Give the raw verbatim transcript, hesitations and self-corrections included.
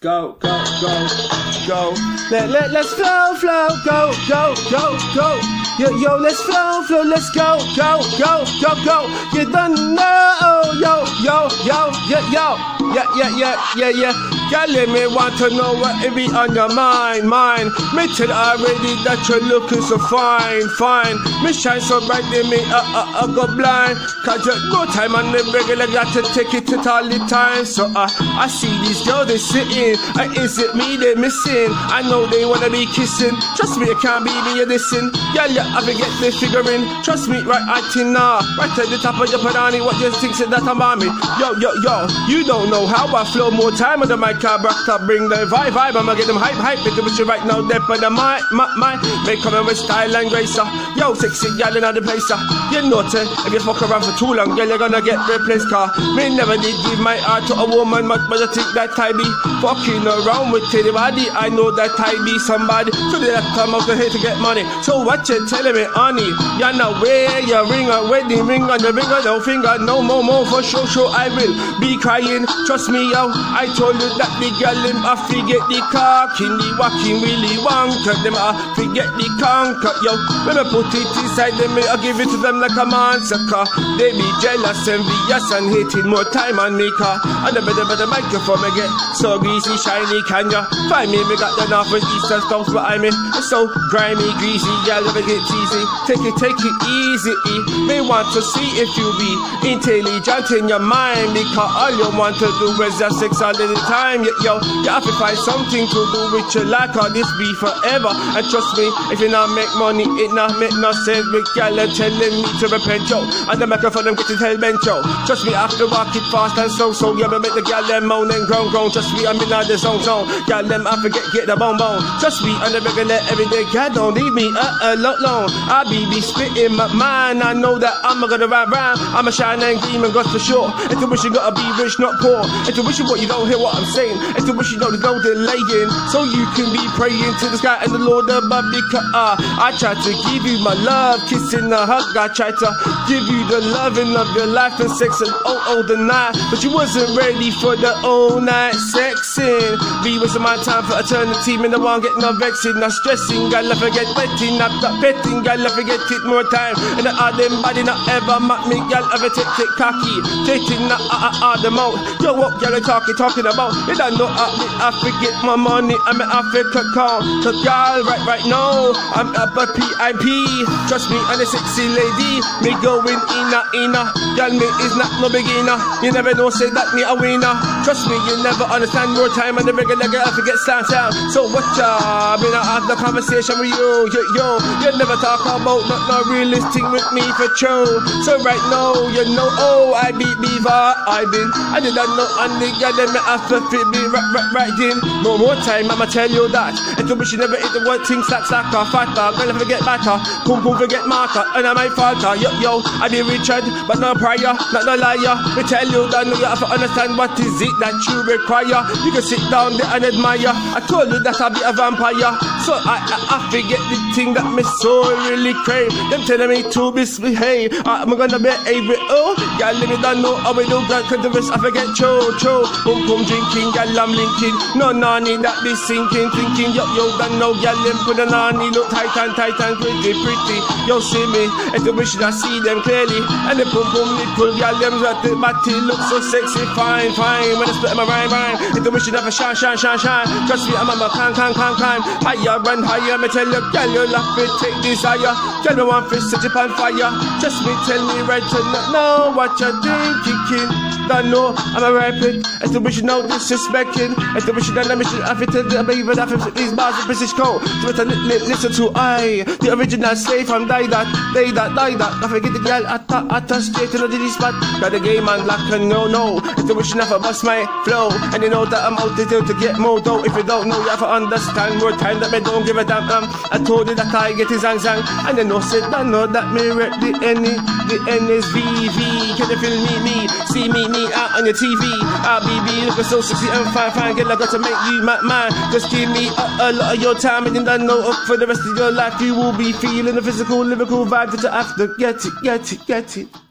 go, go, go, go. Let, let, let's flow, flow, go, go, go, go. Yo, yo, let's flow, flow, let's go, go, go, go, go. You don't know, yo, yo, yo, yo, yo. Yeah, yeah, yeah, yeah, yeah. Girl, let me want to know what it be on your mind, mind. Me tell already that you're looking so fine, fine. Me shine so bright, they me uh, uh, uh, go blind. Cause you no time on the regular, got to take it to all the time. So uh, I see these girls, they sitting. Uh, is it me they missing? I know they wanna be kissing. Trust me, it can't be me you're dissing. Girl, you have to get the figuring. Trust me, right acting now. Right at the top of your panani, what you think that I'm on me? Yo, yo, yo, you don't know how I flow. More time on the mic, I rock up, bring the vibe, vibe. I'ma get them hype, hype. Make them wish you right now, depth of the mic, my, my. Make come in with style and grace, uh. Yo, sexy gal in the place, uh. You know it, if you fuck around for too long, girl, you're gonna get replaced, car. Me never did give my heart to a woman, but, but I think that I be fucking around with anybody. I know that I be somebody. So they have come out here to get money. So what you telling me, honey? You're not wear your ring, a wedding ring on the ring of no finger. No more, more for sure, sure I will be crying. Trust me, yo. I told you that the girl him I forget the cock in the walking really wanker. Them I forget the conquer, yo. When I put it inside them, I give it to them like a monster car. They be jealous, envious, and hating more time on me car. And the better better microphone me get so greasy, shiny. Can ya find me? Me got the north and east and south behind me. It's so grimy, greasy, y'all never get cheesy. Take it, take it easy. Me want to see if you be intelligent in your mind, because all you want to do is just sex all the time. Yo, yo, you have to find something to do with your life, or this be forever. And trust me, if you not make money, it not make no sense. With y'all telling me to repent, yo. And the microphone them getting hell bent, yo. Trust me, I have to walk it fast and so, so you make the gal them moan and groan, groan. Trust me, I'm in all the zone, zone. Gal them, I forget, get the bone, bone. Trust me, on the regular everyday, God don't leave me uh, alone. I be be spitting my mind. I know that I'm gonna ride round. I'm a shine and gleam and God for sure. If you wish you gotta be rich, not poor. If you wish you what you don't hear what I'm saying. If you wish you know there's no delaying, so you can be praying to the sky and the Lord above. Because uh, I try to give you my love, kissing a hug. I try to give you the loving of your life and sex and oh oh the night, but you wasn't ready for the all night sexing. Be wasting my time for eternity, man. I won't get no vexing, not stressing. Gotta forget wetting, not that petting. Gotta forget it more time. And the other body not ever mock me. Gotta ever take it cocky, taking the uh uh uh the mouth. Yo, what y'all talking talking about? You don't know I, I forget my money. I'm an Africa call. So y'all right right now, I'm up a P I P. Trust me, I'm a sexy lady. Me going inna inna. Y'all me is not no beginner. You never know say that me a winner. Trust me, you never understand more time and the regular girl forget stand down. So what ya? Me not have the conversation with you. Yo, yo, you never talk about not no realistic with me for true. So right now, you know, oh, I be beaver. I been, I did not know and the girl them me have to fit me right, right, right in. No more time, I'ma tell you that. And to wish you never eat the word things like slacker, fatter. Gonna forget matter, boom boom forget marker, and I might falter. Yo, yo, I be Richard, but no prior, not no liar. We tell you that no, you have to understand what is it that you require. You can sit down there and admire. I told you that I be a vampire, so I, I, I forget the thing that me soul really crave. Them telling me to misbehave, I'm gonna be able. Oh, y'all let me don't know how we do that, cause the rest I forget. Cho, cho, boom boom drinking, y'all I'm linking. No nanny that be sinking, thinking yo yo don't know y'all them put a nanny look tight and tight and pretty pretty. Yo see me, and the wish I see them clearly. And the boom boom nipple, y'all them got the body look so sexy, fine, fine. When I split my rhyme, rhyme, and the wish never shine, shine, shine, shine. Trust me, I'm a can, can, can, can. Higher and higher, me tell you, girl, you love it, take desire. Tell me one fish, set up on fire. Just me, tell me right to not know what you're thinking. Don't know, I'm a rapid. And the wish you know disrespecting. And the wish you know, let me should have it to the baby, but I feel these bars of British code. So what I li li listen to, I, the original slave from die that, they that, die that. I forget the girl, I thought, I touch straight to the diddy spot. Got the game unlocked and no, no. And the wish you never bust my flow. And you know that I'm out there to get more dough. If you don't know, you have to understand more time that me don't give a damn. Um, I told you that I get his zang zang. And you know, said, I know that me rep the N, the N is V V. Can you feel me, me, see me, me out on your T V? I'll be be looking so sexy and fine, fine. Girl, I got to make you my man. Just give me a, a lot of your time, and then I know for the rest of your life you will be feeling the physical, lyrical vibe that you have to get it, get it, get it.